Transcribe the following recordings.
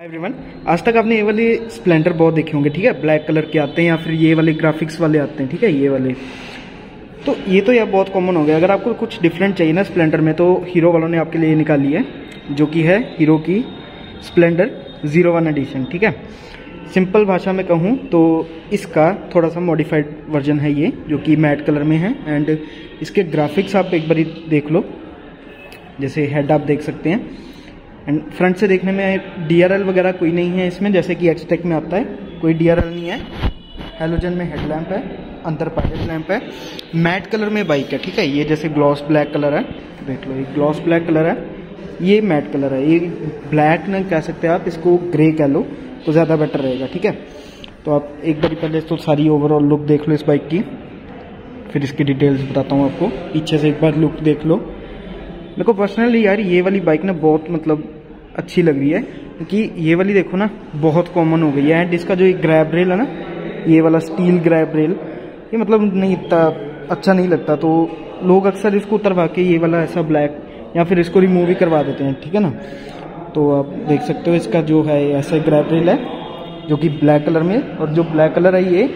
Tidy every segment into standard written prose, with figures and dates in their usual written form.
Everyone, आज तक आपने ये वाले स्प्लेंडर बहुत देखे होंगे, ठीक है। ब्लैक कलर के आते हैं या फिर ये वाले ग्राफिक्स वाले आते हैं, ठीक है। ये वाले तो ये तो यार बहुत कॉमन हो गया। अगर आपको कुछ डिफरेंट चाहिए ना स्प्लेंडर में, तो हीरो वालों ने आपके लिए निकाली है, जो कि है हीरो की स्प्लेंडर 01 एडिशन, ठीक है। सिंपल भाषा में कहूँ तो इसका थोड़ा सा मॉडिफाइड वर्जन है ये, जो कि मैट कलर में है। एंड इसके ग्राफिक्स आप एक बार देख लो, जैसे हेड आप देख सकते हैं। एंड फ्रंट से देखने में DRL वगैरह कोई नहीं है इसमें, जैसे कि एक्सटेक में आता है, कोई DRL नहीं है। हेलोजन में हेडलैम्प है, अंदर पायलट लैंप है। मैट कलर में बाइक है, ठीक है। ये जैसे ग्लॉस ब्लैक कलर है, देख लो, ये ग्लॉस ब्लैक कलर है, ये मैट कलर है। ये ब्लैक न कह सकते हैं आप, इसको ग्रे कह लो तो ज़्यादा बेटर रहेगा, ठीक है। तो आप एक बार पहले तो सारी ओवरऑल लुक देख लो इस बाइक की, फिर इसकी डिटेल्स बताता हूँ आपको। पीछे से एक बार लुक देख लो। मेरे को पर्सनली यार ये वाली बाइक ना बहुत मतलब अच्छी लग रही है, क्योंकि ये वाली देखो ना बहुत कॉमन हो गई है। एंड इसका जो एक ग्रैब रेल है ना, ये वाला स्टील ग्रैब रेल, ये मतलब नहीं इतना अच्छा नहीं लगता, तो लोग अक्सर इसको उतरवा के ये वाला ऐसा ब्लैक या फिर इसको रिमूव ही करवा देते हैं, ठीक है ना। तो आप देख सकते हो इसका जो है ऐसा ग्रैब रेल है, जो कि ब्लैक कलर में, और जो ब्लैक कलर है ये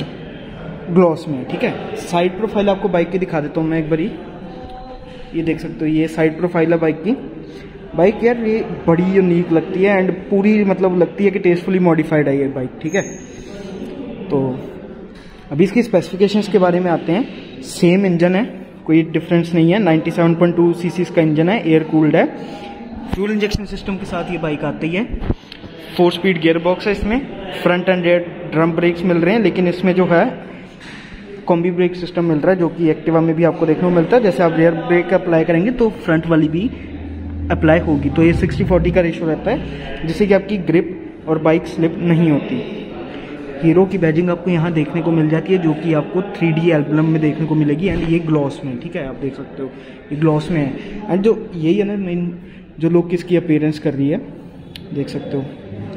ग्लॉस में, ठीक है। साइड प्रोफाइल आपको बाइक की दिखा देता हूँ मैं एक बारी। ये देख सकते हो, ये साइड प्रोफाइल है बाइक की। बाइक यार ये बड़ी यूनिक लगती है एंड पूरी मतलब लगती है कि टेस्टफुली मॉडिफाइड है ये बाइक, ठीक है। तो अभी इसकी स्पेसिफिकेशंस के बारे में आते हैं। सेम इंजन है, कोई डिफरेंस नहीं है। 97.2 सीसी का इंजन है, एयर कूल्ड है। फ्यूल इंजेक्शन सिस्टम के साथ ये बाइक आती है। 4 स्पीड गियर बॉक्स है इसमें। Front and rear drum brakes मिल रहे हैं, लेकिन इसमें जो है कॉम्बी ब्रेक सिस्टम मिल रहा है, जो कि एक्टिवा में भी आपको देखने को मिलता है। जैसे आप रेयर ब्रेक अप्लाई करेंगे तो फ्रंट वाली भी अप्लाई होगी। तो ये 60-40 का रेशो रहता है, जिससे कि आपकी ग्रिप और बाइक स्लिप नहीं होती। हीरो की बैजिंग आपको यहाँ देखने को मिल जाती है, जो कि आपको 3D एल्बम में देखने को मिलेगी। एंड ये ग्लॉस में, ठीक है, आप देख सकते हो ये ग्लॉस में है। एंड जो यही है ना मेन जो लुक इसकी अपीयरेंस कर रही है, देख सकते हो।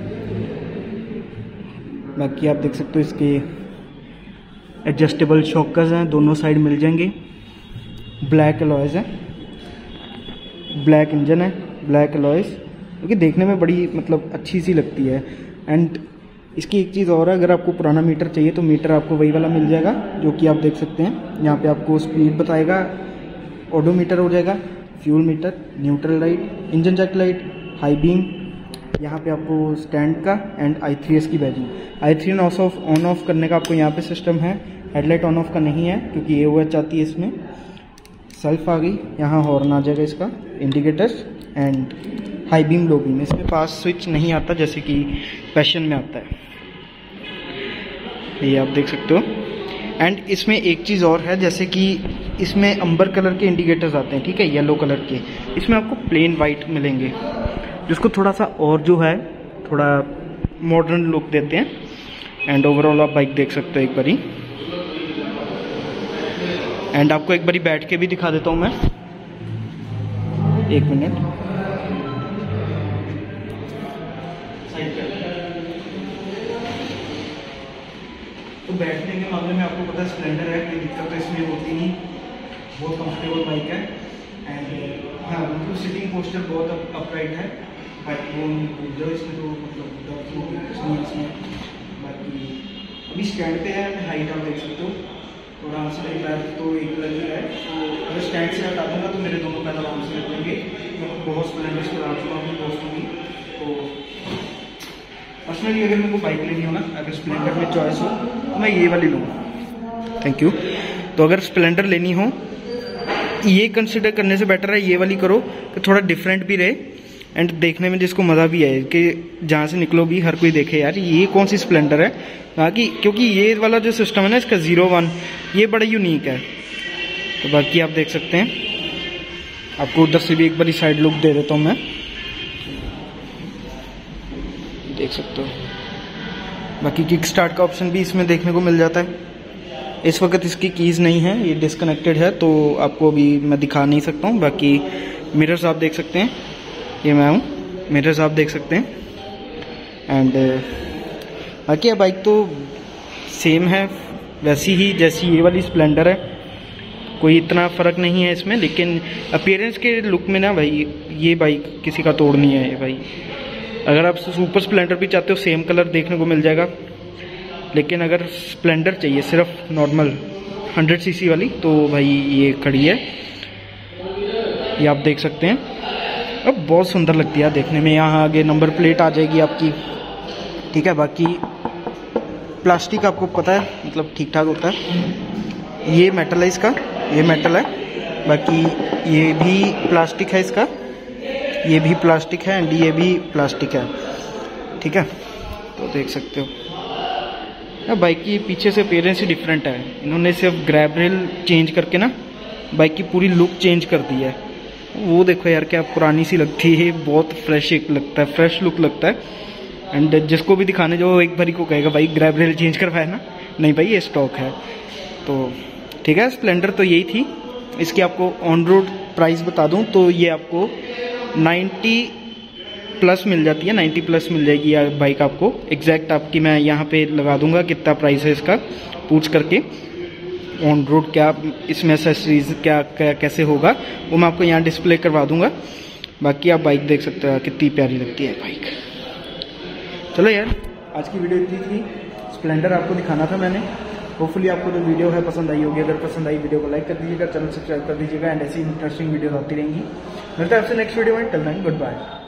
बाकी आप देख सकते हो इसके एडजस्टेबल शॉकर्स हैं, दोनों साइड मिल जाएंगे। ब्लैक अलॉयज़ है, ब्लैक इंजन है, ब्लैक अलॉयज़, क्योंकि देखने में बड़ी मतलब अच्छी सी लगती है। एंड इसकी एक चीज़ और है, अगर आपको पुराना मीटर चाहिए तो मीटर आपको वही वाला मिल जाएगा, जो कि आप देख सकते हैं। यहाँ पे आपको स्पीड बताएगा, ओडोमीटर हो जाएगा, fuel meter, neutral light, engine check light, high beam, यहाँ पे आपको स्टैंड का, एंड I3S की बैजिंग। I3 ऑन ऑफ करने का आपको यहाँ पे सिस्टम है। हेडलाइट ऑन ऑफ का नहीं है, क्योंकि AOH आती है इसमें। सेल्फ आ गई, यहाँ हॉर्न आ जाएगा इसका, indicators and high beam, low beam. इसमें पास स्विच नहीं आता जैसे कि पैशन में आता है, ये आप देख सकते हो। एंड इसमें एक चीज़ और है, जैसे कि इसमें अंबर कलर के इंडिकेटर्स आते हैं, ठीक है, येलो कलर के। इसमें आपको प्लेन वाइट मिलेंगे, जिसको थोड़ा सा और जो है थोड़ा मॉडर्न लुक देते हैं। एंड ओवरऑल आप बाइक देख सकते हो एक बारी। एंड आपको एक बारी बैठ के भी दिखा देता हूँ मैं, एक मिनट। तो बैठने के मामले में आपको पता है स्प्लेंडर है, कोई दिक्कत तो इसमें होती नहीं, बहुत कंफर्टेबल बाइक है। एंड हाँ, मतलब सिटिंग पोस्चर बहुत अपराइट है। बाकी जो इसमें तो मतलब कुछ नहीं है इसमें। बाकी अभी स्टैंड पे है, हाइट आप देख सकते हो, थोड़ा आराम से मेरी पैर तो एक लगी है, तो अगर स्टैंड से हटा दूँगा तो मेरे दोनों पैर आराम से लगेंगे। बहुत स्प्लेंडर से आ चुका हूँ दोस्तों की। तो पर्सनली अगर मेरे को बाइक लेनी हो ना, अगर स्प्लेंडर में चॉइस हो तो मैं ये वाली लूँगा। Thank you. तो अगर स्प्लेंडर लेनी हो, ये कंसिडर करने से बेटर है ये वाली करो, कि थोड़ा डिफरेंट भी रहे एंड देखने में जिसको मज़ा भी आए, कि जहाँ से निकलो भी हर कोई देखे यार ये कौन सी स्प्लेंडर है। बाकी क्योंकि ये वाला जो सिस्टम है ना इसका 01, ये बड़ा यूनिक है। तो बाकी आप देख सकते हैं, आपको उधर से भी एक बारी साइड लुक दे देता हूँ मैं, देख सकते हो। बाकी किक स्टार्ट का ऑप्शन भी इसमें देखने को मिल जाता है। इस वक्त इसकी कीज़ नहीं है, ये डिसकनेक्टेड है, तो आपको अभी मैं दिखा नहीं सकता हूँ। बाकी मिरर्स आप देख सकते हैं, ये मैं हूँ, मिरर्स आप देख सकते हैं। एंड बाकी ये बाइक तो सेम है वैसी ही जैसी ये वाली स्प्लेंडर है, कोई इतना फ़र्क नहीं है इसमें। लेकिन अपीयरेंस के लुक में ना भाई ये बाइक किसी का तोड़ नहीं है ये भाई। अगर आप सुपर स्प्लेंडर भी चाहते हो सेम कलर देखने को मिल जाएगा, लेकिन अगर स्प्लेंडर चाहिए सिर्फ नॉर्मल 100 सीसी वाली तो भाई ये खड़ी है, ये आप देख सकते हैं। अब बहुत सुंदर लगती है देखने में। यहाँ आगे नंबर प्लेट आ जाएगी आपकी, ठीक है। बाकी प्लास्टिक आपको पता है मतलब ठीक ठाक होता है। ये मेटल है इसका, ये मेटल है। बाकी ये भी प्लास्टिक है इसका, ये भी प्लास्टिक है एंड ये भी प्लास्टिक है, ठीक है। तो देख सकते हो बाइक की पीछे से अपीयरेंस ही डिफरेंट है। इन्होंने सिर्फ ग्रैब रेल चेंज करके ना बाइक की पूरी लुक चेंज कर दी है। वो देखो यार क्या पुरानी सी लगती है, बहुत फ्रेश एक लगता है, फ्रेश लुक लगता है। एंड जिसको भी दिखाने जो एक बारी को कहेगा भाई ग्रैब रेल चेंज करवाया ना, नहीं भाई ये स्टॉक है। तो ठीक है, स्प्लेंडर तो यही थी। इसकी आपको ऑन रोड प्राइस बता दूं तो ये आपको 90 प्लस मिल जाती है, 90 प्लस मिल जाएगी यार बाइक आपको। एग्जैक्ट आपकी मैं यहाँ पे लगा दूंगा कितना प्राइस है इसका पूछ करके। ऑन रोड क्या इसमें एक्सेसरीज क्या कैसे होगा वो मैं आपको यहाँ डिस्प्ले करवा दूंगा। बाकी आप बाइक देख सकते हो कितनी प्यारी लगती है बाइक। चलो यार आज की वीडियो इतनी थी, स्प्लेंडर आपको दिखाना था मैंने। होपफुली आपको जो वीडियो है पसंद आई होगी। अगर पसंद आई वीडियो को लाइक कर दीजिएगा, चैनल सब्सक्राइब कर दीजिएगा एंड ऐसी इंटरेस्टिंग वीडियो आती रहेंगी। मिलता है आपसे नेक्स्ट वीडियो में। Till then good bye.